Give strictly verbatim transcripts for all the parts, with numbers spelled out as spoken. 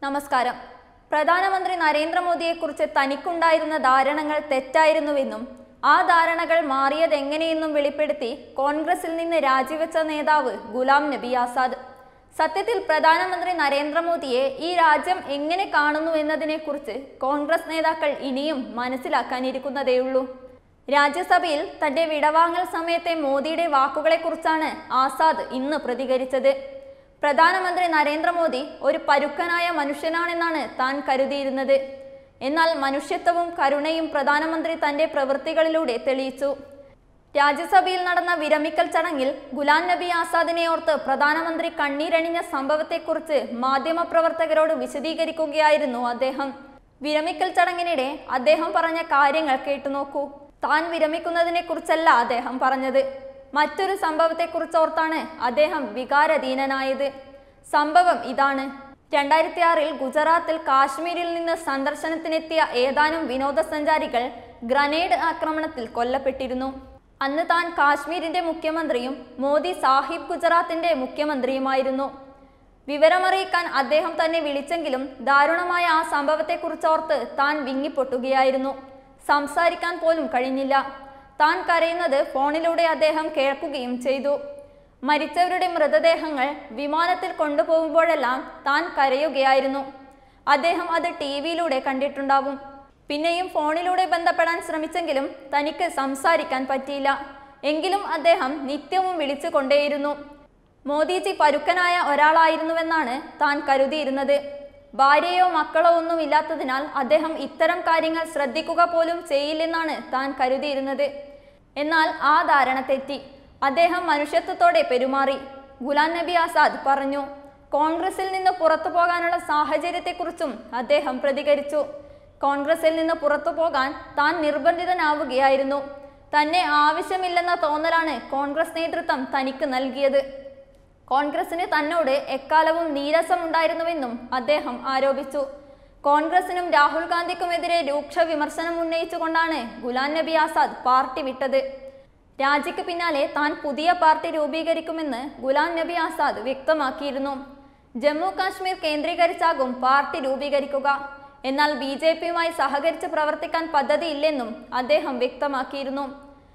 നമസ്കാരം. പ്രധാനമന്ത്രി നരേന്ദ്രമോദിയെക്കുറിച്ച് തനിക്കുണ്ടായിരുന്ന ധാരണകൾ തെറ്റായിരുന്നുവെന്നും ആ ധാരണകൾ മാറിയതെങ്ങനെയെന്നും വെളിപ്പെടുത്തി കോൺഗ്രസിൽ നിന്ന് രാജിവെച്ച നേതാവ് ഗുലാം നബി ആസാദ്. സത്യത്തിൽ പ്രധാനമന്ത്രി നരേന്ദ്രമോദിയെ ഈ രാജ്യം എങ്ങനെ കാണുന്നു എന്നതിനെക്കുറിച്ച് കോൺഗ്രസ് നേതാക്കൾ ഇനിയും മനസ്സിലാക്കാനിരിക്കുന്നതേയുള്ളൂ. രാജ്യസഭയിൽ തന്റെ വിടവാങ്ങൽ സമയത്തെ മോദിയുടെ വാക്കുകളെക്കുറിച്ചാണ് ആസാദ് ഇന്ന് പ്രതികരിച്ചത്. പ്രധാനമന്ത്രി നരേന്ദ്രമോദി ഒരു പരുക്കനായ മനുഷ്യനാണെന്നാണ് താൻ കരുതിയിരുന്നത്. എന്നാൽ മനുഷ്യത്വവും കരുണയും പ്രധാനമന്ത്രി തന്റെ പ്രവൃത്തികളിലൂടെ തെളിയിച്ചു. രാജ്യസഭയിൽ നടന്ന വിരമിക്കൽ ചടങ്ങിൽ ഗുലാം നബി ആസാദിനെ ഓർത്ത് പ്രധാനമന്ത്രി കണ്ണീരണിഞ്ഞ സംഭവത്തെക്കുറിച്ച് മാധ്യമപ്രവർത്തകരോട് വിശദീകരിക്കുകയായിരുന്നു അദ്ദേഹം. വിരമിക്കൽ ചടങ്ങിനിടെ അദ്ദേഹം പറഞ്ഞ കാര്യങ്ങൾ കേട്ടുനോക്കൂ. താൻ വിരമിക്കുന്നതിനെ കുറിച്ചല്ല അദ്ദേഹം പറഞ്ഞത്, മറ്റൊരു സംഭവത്തെക്കുറിച്ചോർത്താണ് അദ്ദേഹം വികാരധീനനായത്. സംഭവം ഇതാണ്. രണ്ടായിരത്തി ആറിൽ ഗുജറാത്തിൽ കാശ്മീരിൽ നിന്ന് സന്ദർശനത്തിനെത്തിയ ഏതാനും വിനോദസഞ്ചാരികൾ ഗ്രനേഡ് ആക്രമണത്തിൽ കൊല്ലപ്പെട്ടിരുന്നു. അന്ന് താൻ കാശ്മീരിന്റെ മുഖ്യമന്ത്രിയും മോദി സാഹിബ് ഗുജറാത്തിന്റെ മുഖ്യമന്ത്രിയുമായിരുന്നു. വിവരമറിയിക്കാൻ അദ്ദേഹം തന്നെ വിളിച്ചെങ്കിലും ദാരുണമായ ആ സംഭവത്തെക്കുറിച്ചോർത്ത് താൻ വിങ്ങിപ്പൊട്ടുകയായിരുന്നു. സംസാരിക്കാൻ പോലും കഴിഞ്ഞില്ല. താൻ കരയുന്നത് ഫോണിലൂടെ അദ്ദേഹം കേൾക്കുകയും ചെയ്തു. മരിച്ചവരുടെ മൃതദേഹങ്ങൾ വിമാനത്തിൽ കൊണ്ടുപോകുമ്പോഴെല്ലാം താൻ കരയുകയായിരുന്നു. അദ്ദേഹം അത് ടി വിയിലൂടെ കണ്ടിട്ടുണ്ടാവും. പിന്നെയും ഫോണിലൂടെ ബന്ധപ്പെടാൻ ശ്രമിച്ചെങ്കിലും തനിക്ക് സംസാരിക്കാൻ പറ്റിയില്ല. എങ്കിലും അദ്ദേഹം നിത്യവും വിളിച്ചു കൊണ്ടേയിരുന്നു. മോദിജി പരുക്കനായ ഒരാളായിരുന്നുവെന്നാണ് താൻ കരുതിയിരുന്നത്. ഭാര്യയോ മക്കളോ ഒന്നും ഇല്ലാത്തതിനാൽ അദ്ദേഹം ഇത്തരം കാര്യങ്ങൾ ശ്രദ്ധിക്കുക പോലും ചെയ്യില്ലെന്നാണ് താൻ കരുതിയിരുന്നത്. എന്നാൽ ആ ധാരണ തെറ്റി. അദ്ദേഹം മനുഷ്യത്വത്തോടെ പെരുമാറി. ഗുലാം നബി ആസാദ് പറഞ്ഞു. കോൺഗ്രസിൽ നിന്ന് പുറത്തു പോകാനുള്ള സാഹചര്യത്തെക്കുറിച്ചും അദ്ദേഹം പ്രതികരിച്ചു. കോൺഗ്രസിൽ നിന്ന് പുറത്തു പോകാൻ താൻ നിർബന്ധിതനാവുകയായിരുന്നു. തന്നെ ആവശ്യമില്ലെന്ന തോന്നലാണ് കോൺഗ്രസ് നേതൃത്വം തനിക്ക് നൽകിയത്. കോൺഗ്രസിന് തന്നോട് എക്കാലവും നീരസമുണ്ടായിരുന്നുവെന്നും അദ്ദേഹം ആരോപിച്ചു. കോൺഗ്രസിനും രാഹുൽ ഗാന്ധിക്കുമെതിരെ രൂക്ഷ വിമർശനം ഉന്നയിച്ചുകൊണ്ടാണ് ഗുലാം നബി ആസാദ് പാർട്ടി വിട്ടത്. രാജിക്ക് പിന്നാലെ താൻ പുതിയ പാർട്ടി രൂപീകരിക്കുമെന്ന് ഗുലാം നബി ആസാദ് വ്യക്തമാക്കിയിരുന്നു. ജമ്മു കാശ്മീർ കേന്ദ്രീകരിച്ചാകും പാർട്ടി രൂപീകരിക്കുക. എന്നാൽ ബി ജെ പിയുമായി സഹകരിച്ച് പ്രവർത്തിക്കാൻ പദ്ധതിയില്ലെന്നും അദ്ദേഹം വ്യക്തമാക്കിയിരുന്നു.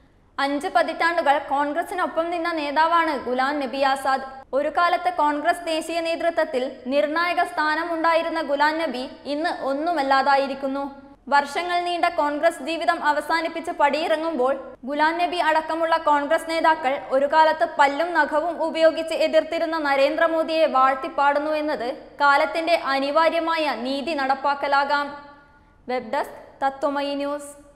അഞ്ച് പതിറ്റാണ്ടുകൾ കോൺഗ്രസിനൊപ്പം നിന്ന നേതാവാണ് ഗുലാം നബി ആസാദ്. ഒരു കാലത്ത് കോൺഗ്രസ് ദേശീയ നേതൃത്വത്തിൽ നിർണായക സ്ഥാനമുണ്ടായിരുന്ന ഗുലാം നബി ഇന്ന് ഒന്നുമല്ലാതായിരിക്കുന്നു. വർഷങ്ങൾ നീണ്ട കോൺഗ്രസ് ജീവിതം അവസാനിപ്പിച്ച് പടിയിറങ്ങുമ്പോൾ ഗുലാം നബി അടക്കമുള്ള കോൺഗ്രസ് നേതാക്കൾ ഒരു കാലത്ത് പല്ലും നഖവും ഉപയോഗിച്ച് എതിർത്തിരുന്ന നരേന്ദ്രമോദിയെ വാഴ്ത്തിപ്പാടുന്നു എന്നത് കാലത്തിന്റെ അനിവാര്യമായ നീതി നടപ്പാക്കലാകാം. Web desk Tatwamayi news.